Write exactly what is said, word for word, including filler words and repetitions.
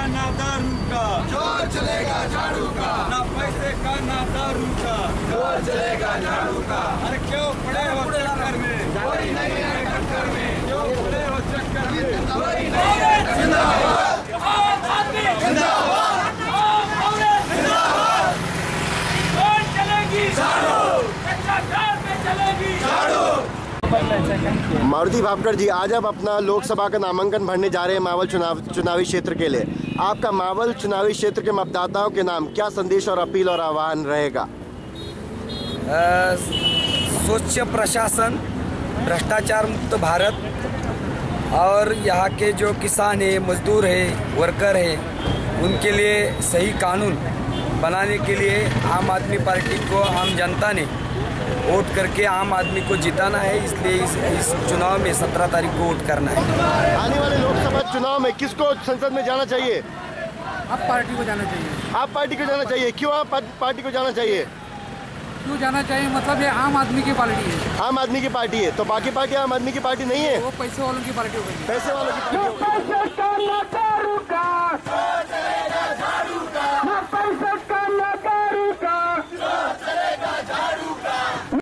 ना दारू का, जोर चलेगा झाड़ू का, ना पैसे का ना दारू का, जोर चलेगा झाड़ू का। अरे क्यों पड़े हो चक्कर में, कोई नहीं है टक्कर में, क्यों पड़े हो चक्कर में। कोई नहीं है जिंदाबाद, जिंदाबाद, जिंदाबाद। कौन चलेगी झाड़ू, भ्रष्टाचार में चलेगी झाड़ू। मारुति भापकर जी, आज आप अपना लोकसभा का नामांकन भरने जा रहे हैं मावल चुनाव चुनावी क्षेत्र के लिए। आपका मावल चुनावी क्षेत्र के मतदाताओं के नाम क्या संदेश और अपील और आह्वान रहेगा? स्वच्छ प्रशासन, भ्रष्टाचार मुक्त भारत और यहाँ के जो किसान है, मजदूर है, वर्कर है, उनके लिए सही कानून बनाने के लिए आम आदमी पार्टी को आम जनता ने वोट करके आम आदमी को जिताना है। इसलिए इस, इस चुनाव में सत्रह तारीख को वोट करना है। आने वाले लोकसभा चुनाव में किसको संसद में जाना चाहिए? आप पार्टी को जाना चाहिए। आप पार्टी को जाना चाहिए। क्यों आप पार्टी को जाना चाहिए? क्यों जाना चाहिए मतलब ये आम आदमी की पार्टी है। आम आदमी की पार्टी है, तो बाकी पार्टी आम आदमी की पार्टी नहीं है। वो पैसे वालों की पार्टी हो गई। पैसे वालों की पार्टी हो गई।